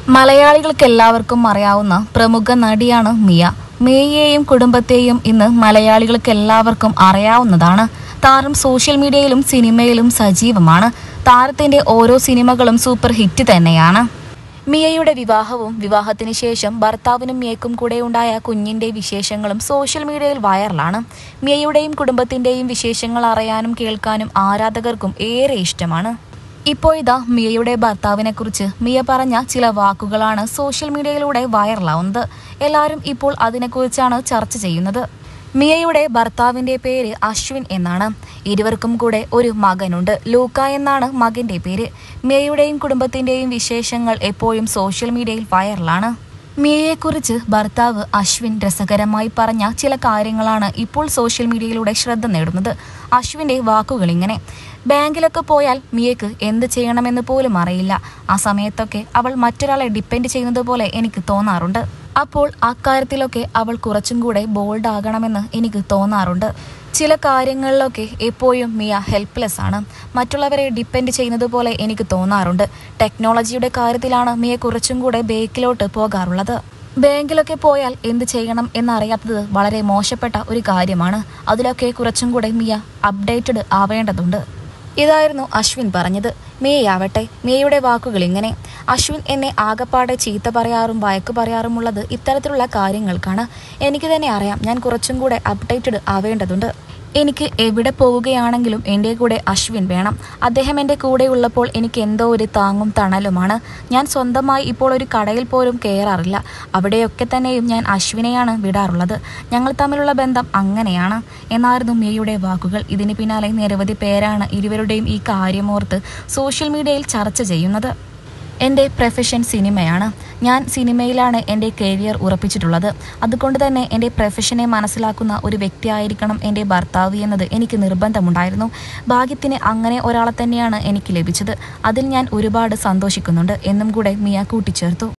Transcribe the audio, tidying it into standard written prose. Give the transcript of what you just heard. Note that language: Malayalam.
മലയാളികൾക്കെല്ലാവർക്കും അറിയാവുന്ന പ്രമുഖ നടിയാണ് മിയ. മിയയെയും കുടുംബത്തെയും ഇന്ന് മലയാളികൾക്കെല്ലാവർക്കും അറിയാവുന്നതാണ്. താരം സോഷ്യൽ മീഡിയയിലും സിനിമയിലും സജീവമാണ്. താരത്തിന്റെ ഓരോ സിനിമകളും സൂപ്പർ ഹിറ്റ് തന്നെയാണ്. മിയയുടെ വിവാഹവും വിവാഹത്തിന് ശേഷം ഭർത്താവിനും മിയയ്ക്കും കൂടെ ഉണ്ടായ കുഞ്ഞിന്റെ വിശേഷങ്ങളും സോഷ്യൽ മീഡിയയിൽ വൈറലാണ്. മിയയുടെയും കുടുംബത്തിന്റെയും വിശേഷങ്ങൾ അറിയാനും കേൾക്കാനും ആരാധകർക്കും ഏറെ ഇഷ്ടമാണ്. ഇപ്പോഴിതാ മിയയുടെ ഭർത്താവിനെ കുറിച്ച് മിയ പറഞ്ഞ ചില വാക്കുകളാണ് സോഷ്യൽ മീഡിയയിലൂടെ വൈറലാവുന്നത്. എല്ലാവരും ഇപ്പോൾ അതിനെക്കുറിച്ചാണ് ചർച്ച ചെയ്യുന്നത്. മിയയുടെ ഭർത്താവിന്റെ പേര് അശ്വിൻ എന്നാണ്. ഇരുവർക്കും കൂടെ ഒരു മകനുണ്ട്. ലൂക്ക എന്നാണ് മകന്റെ പേര്. മിയയുടെയും കുടുംബത്തിന്റെയും വിശേഷങ്ങൾ എപ്പോഴും സോഷ്യൽ മീഡിയയിൽ വൈറലാണ്. മിയയെക്കുറിച്ച് ഭർത്താവ് അശ്വിൻ രസകരമായി പറഞ്ഞ ചില കാര്യങ്ങളാണ് ഇപ്പോൾ സോഷ്യൽ മീഡിയയിലൂടെ ശ്രദ്ധ നേടുന്നത്. അശ്വിന്റെ വാക്കുകൾ ഇങ്ങനെ: ബാങ്കിലൊക്കെ പോയാൽ മിയക്ക് എന്ത് ചെയ്യണമെന്ന് പോലും അറിയില്ല. ആ സമയത്തൊക്കെ അവൾ മറ്റൊരാളെ ഡിപ്പെൻഡ് ചെയ്യുന്നത് പോലെ എനിക്ക് തോന്നാറുണ്ട്. അപ്പോൾ അക്കാര്യത്തിലൊക്കെ അവൾ കുറച്ചും കൂടെ ബോൾഡ് ആകണമെന്ന് എനിക്ക് തോന്നാറുണ്ട്. ചില കാര്യങ്ങളിലൊക്കെ എപ്പോഴും മിയ ഹെൽപ്ലെസ് ആണ്. മറ്റുള്ളവരെ ഡിപ്പെൻഡ് ചെയ്യുന്നത് പോലെ എനിക്ക് തോന്നാറുണ്ട്. ടെക്നോളജിയുടെ കാര്യത്തിലാണ് മിയ കുറച്ചും കൂടെ ബേക്കിലോട്ട് പോകാറുള്ളത്. ബാങ്കിലൊക്കെ പോയാൽ എന്ത് ചെയ്യണം എന്നറിയാത്തത് വളരെ മോശപ്പെട്ട ഒരു കാര്യമാണ്. അതിലൊക്കെ കുറച്ചും കൂടെ മിയ അപ്ഡേറ്റഡ് ആവേണ്ടതുണ്ട്. ഇതായിരുന്നു അശ്വിൻ പറഞ്ഞത്. മിയയാവട്ടെ, മിയയുടെ വാക്കുകൾ ഇങ്ങനെ: അശ്വിൻ എന്നെ ആകപ്പാടെ ചീത്ത പറയാറും വഴക്ക് പറയാറുമുള്ളത് ഇത്തരത്തിലുള്ള കാര്യങ്ങൾക്കാണ്. എനിക്ക് തന്നെ അറിയാം ഞാൻ കുറച്ചും കൂടെ അപ്ഡേറ്റഡ് ആവേണ്ടതുണ്ട്. എനിക്ക് എവിടെ പോവുകയാണെങ്കിലും എൻ്റെ കൂടെ അശ്വിൻ വേണം. അദ്ദേഹം എൻ്റെ കൂടെ ഉള്ളപ്പോൾ എനിക്ക് എന്തോ ഒരു താങ്ങും തണലുമാണ്. ഞാൻ സ്വന്തമായി ഇപ്പോൾ ഒരു കടയിൽ പോലും കയറാറില്ല. അവിടെയൊക്കെ തന്നെയും ഞാൻ അശ്വിനെയാണ് വിടാറുള്ളത്. ഞങ്ങൾ തമ്മിലുള്ള ബന്ധം അങ്ങനെയാണ് എന്നായിരുന്നു മിയയുടെ വാക്കുകൾ. ഇതിന് പിന്നാലെ നിരവധി പേരാണ് ഇരുവരുടെയും ഈ കാര്യമോർത്ത് സോഷ്യൽ മീഡിയയിൽ ചർച്ച ചെയ്യുന്നത്. എൻ്റെ പ്രൊഫഷൻ സിനിമയാണ്. ഞാൻ സിനിമയിലാണ് എൻ്റെ കരിയർ ഉറപ്പിച്ചിട്ടുള്ളത്. അതുകൊണ്ട് തന്നെ എൻ്റെ പ്രൊഫഷനെ മനസ്സിലാക്കുന്ന ഒരു വ്യക്തിയായിരിക്കണം എൻ്റെ ഭർത്താവ് എന്നത് എനിക്ക് നിർബന്ധമുണ്ടായിരുന്നു. ഭാഗ്യത്തിന് അങ്ങനെ ഒരാളെ തന്നെയാണ് എനിക്ക് ലഭിച്ചത്. അതിൽ ഞാൻ ഒരുപാട് സന്തോഷിക്കുന്നുണ്ട് എന്നും കൂടെ മിയ കൂട്ടിച്ചേർത്തു.